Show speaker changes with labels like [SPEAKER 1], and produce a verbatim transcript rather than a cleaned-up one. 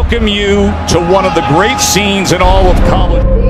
[SPEAKER 1] welcome you to one of the great scenes in all of college.